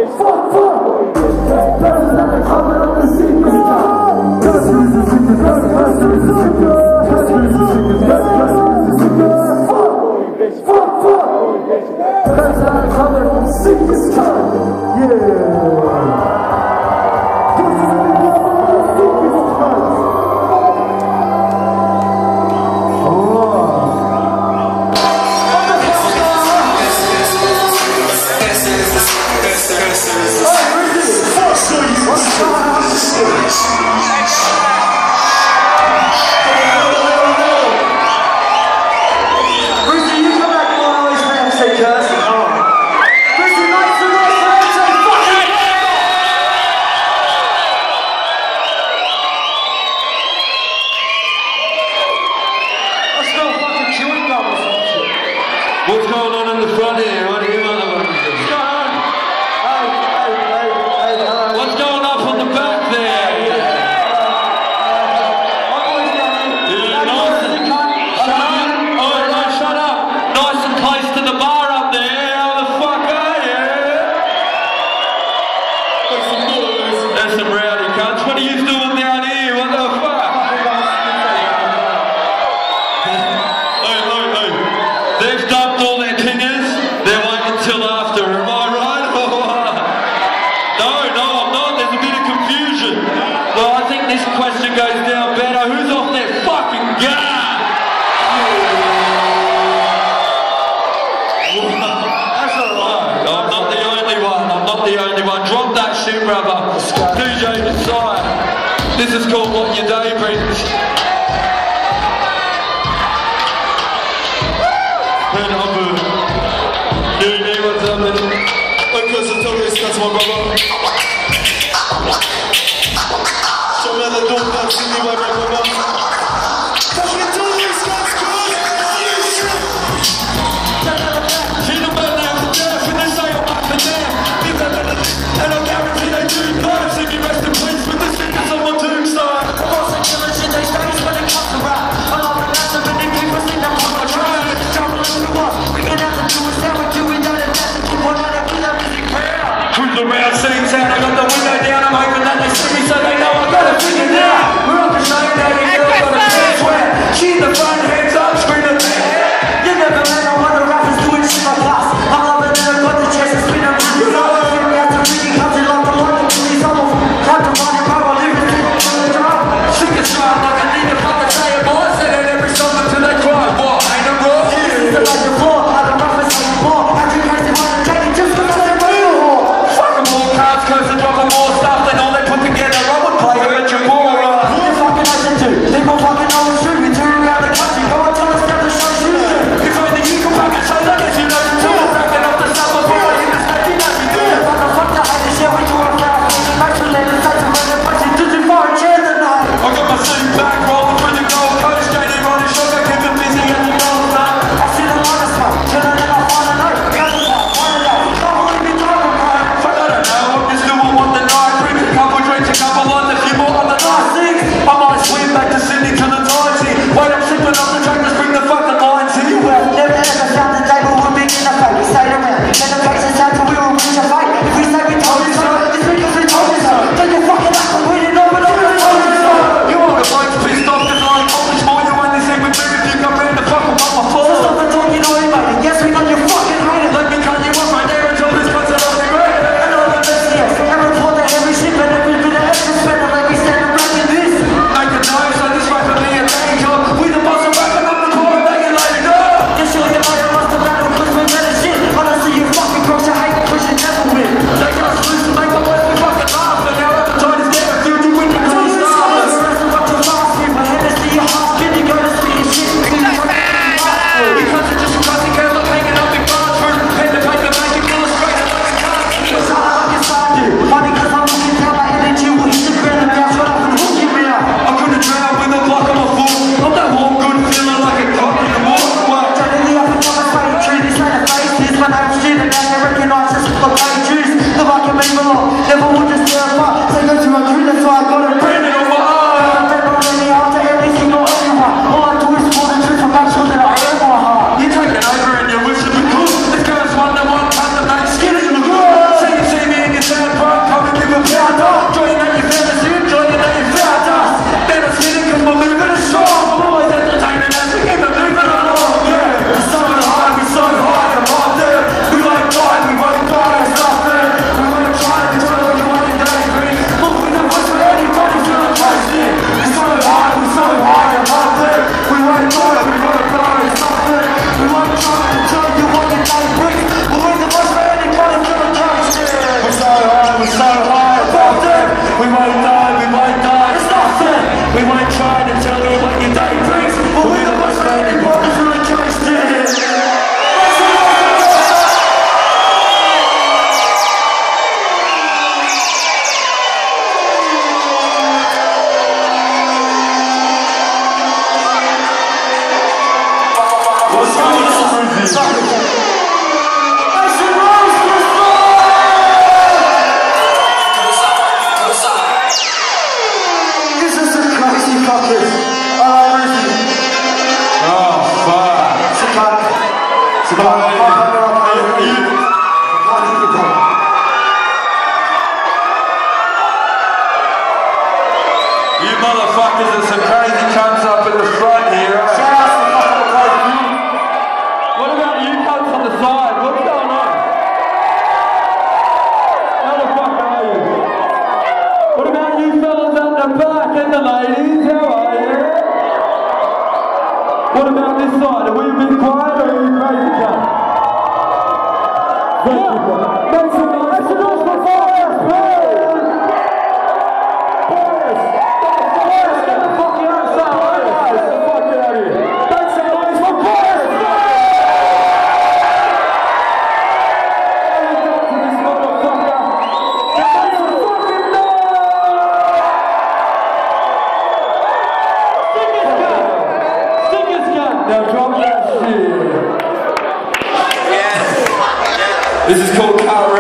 What's going on in the front here? What do you want to do? What's going on? What's going up on the back there? Shut up! Nice and close to the bar up there. How the fuck are you? There's some rowdy cunts. What are you doing down here? What the fuck? They've dumped all their tingers. They're waiting till after. Am I right? No, I'm not. There's a bit of confusion. Well, I think this question goes down better. Who's off their fucking guard? That's alright. I'm not the only one. I'm not the only one. Drop that shit, brother. DJ Messiah. This is called What Your Day Brings. What's up, man? Because the tourist, that's my brother. Show me the dog that's in the way, my brother. Fucking tourist, that's good! See the man now for death, and they say I'm up for death. And I guarantee they do lives if you rest in peace with the sickness on my tombstone. Boss and killer shit, they face when it comes to rap. I love the master, but they keep us in that fuck my trap. Jumping on the wall, we can have to do is that we do it out of that. Cruise around, sitting down, I got the window down, I'm hoping that they see me so they know I got a figure now. We're up to show you that you You motherfuckers are some crazy cunts up in the front here. What about you cunts on the side? What's going on? How the fuck are you? What about you fellas up the back and the ladies? How are you? What about this side? Are we a bit quiet or are you crazy cunts? Make some noise for Forrest, please! Forrest! Get the fuck outside! Get the fuck out of here! Make some noise for Forrest! What have you done to this motherfucker? Make some fucking noise! Stinker's gun! Now drop that shit! This is called Car